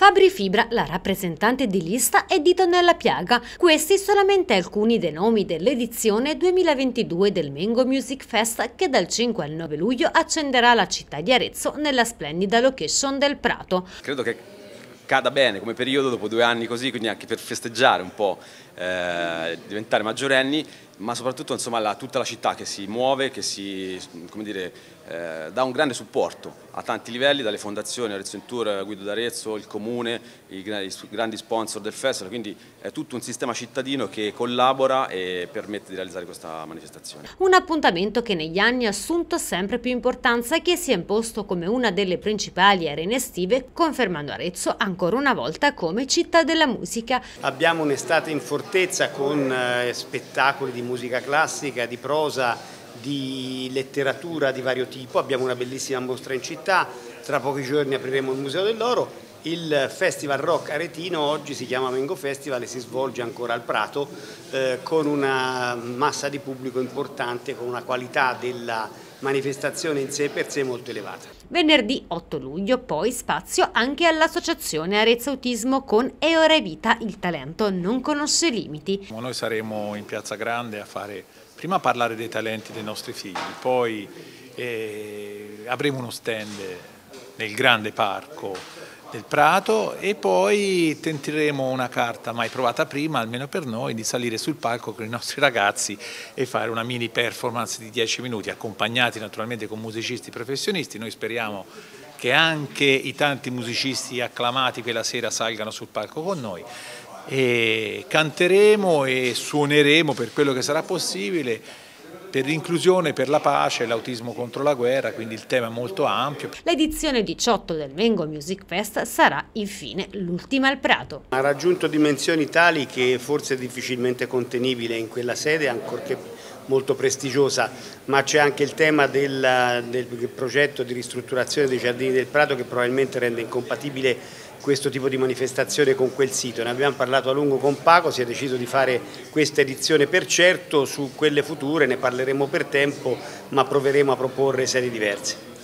Fabri Fibra, la rappresentante di lista, è dito nella piaga. Questi solamente alcuni dei nomi dell'edizione 2022 del Mengo Music Fest che dal 5 al 9 luglio accenderà la città di Arezzo nella splendida location del Prato. Credo che cada bene come periodo dopo 2 anni così, quindi anche per festeggiare un po', diventare maggiorenni, ma soprattutto insomma tutta la città che si muove, che si, come dire, dà un grande supporto a tanti livelli, dalle fondazioni, Arezzo in Tour, Guido d'Arezzo, il comune, i grandi sponsor del festival, quindi è tutto un sistema cittadino che collabora e permette di realizzare questa manifestazione. Un appuntamento che negli anni ha assunto sempre più importanza e che si è imposto come una delle principali arene estive, confermando Arezzo ancora una volta come città della musica. Abbiamo un'estate in fortezza con spettacoli di musica classica, di prosa, di letteratura di vario tipo. Abbiamo una bellissima mostra in città, tra pochi giorni apriremo il Museo dell'Oro. Il Festival Rock Aretino oggi si chiama Mengo Festival e si svolge ancora al Prato con una massa di pubblico importante, con una qualità della manifestazione in sé per sé molto elevata. Venerdì 8 luglio poi spazio anche all'associazione Arezzo Autismo con E ora è vita, il talento non conosce limiti. Noi saremo in Piazza Grande a prima parlare dei talenti dei nostri figli, poi avremo uno stand nel grande parco del Prato e poi tenteremo una carta mai provata prima, almeno per noi, di salire sul palco con i nostri ragazzi e fare una mini performance di 10 minuti, accompagnati naturalmente con musicisti professionisti. Noi speriamo che anche i tanti musicisti acclamati quella sera salgano sul palco con noi e canteremo e suoneremo per quello che sarà possibile, per l'inclusione, per la pace, l'autismo contro la guerra, quindi il tema è molto ampio. L'edizione 18 del Mengo Music Fest sarà infine l'ultima al Prato. Ha raggiunto dimensioni tali che forse è difficilmente contenibile in quella sede, ancorché molto prestigiosa, ma c'è anche il tema del progetto di ristrutturazione dei Giardini del Prato che probabilmente rende incompatibile questo tipo di manifestazione con quel sito. Ne abbiamo parlato a lungo con Paco, si è deciso di fare questa edizione, per certo su quelle future ne parleremo per tempo, ma proveremo a proporre serie diverse.